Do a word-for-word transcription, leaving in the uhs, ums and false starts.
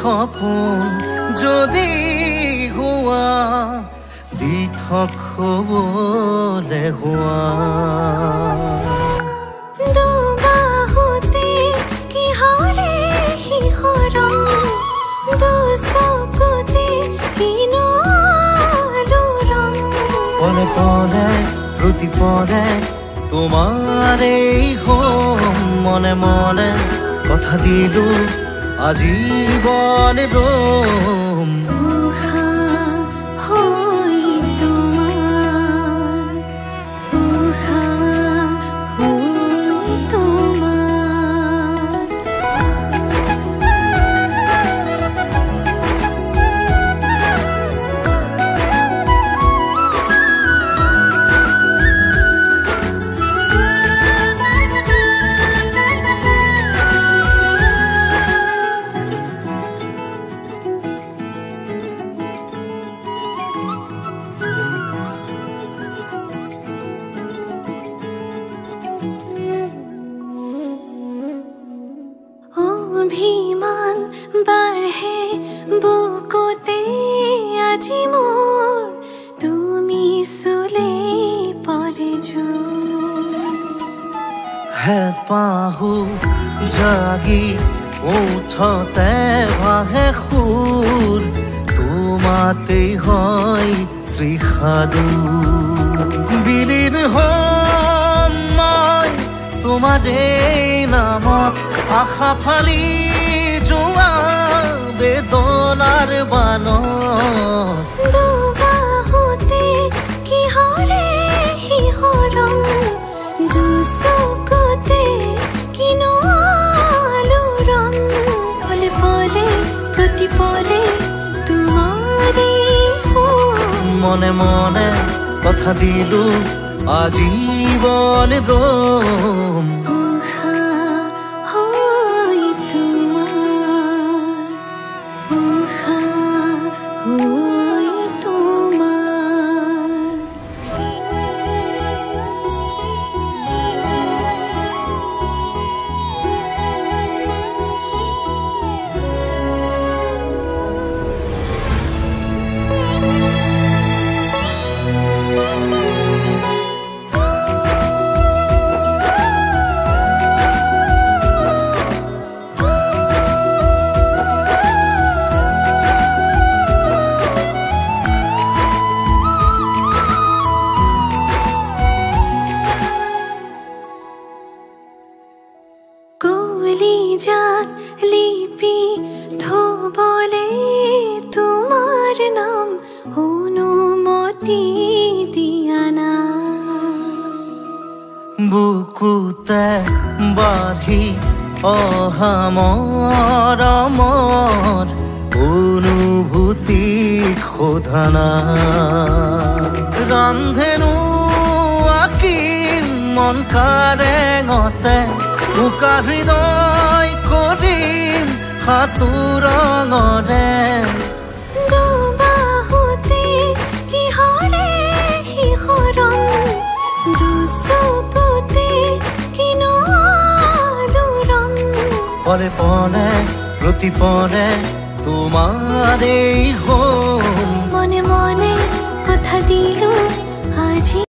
সপোন যদি হোৱা দি থক হ'বলে হোৱা দুবাহুতে কিহৰে শিহৰণ দুচকুতে কিনো আলোড়ন পলে পলে প্ৰতি পলে তোমাৰ এই হম মনে মনে কথা দিলো আজীবন রোম অভিমান বাঢ়ে বুকুতে আজি মোৰ তুমি চুলে পৰে জোৰ হেঁপাহো জাগি উঠতে ভাহে সুৰ তোমাতেই হয় ত্ৰিসাদূৰ বিলীন হম মই তোমাৰেই নামত আশা ফালি যোৱা বেদনাৰ বানত দুবাহুতে কিহৰে শিহৰণ দুচকুতে কিনো আলোড়ন পলে পলে প্ৰতি পলে তোমাৰে মনে মনে কথা দিলো আজীবন ৰম কলিজাত লিপি থবলে তোমাৰ নাম অনুমতি দিয়া না বুকুতে বাঢ়ি অহা মৰমৰ অনুভূতি সোধানা ৰান্ধেনো আঁকি মন কাৰেঙতে উকা হৃদয় কৰিম সাঁতোৰঙৰে দুবাহুতে কিহৰে শিহৰণ দুচকুতে কিনো আলোড়ন পলে পলে প্ৰতি পলে তোমাৰ এই হম মনে মনে কথা দিলো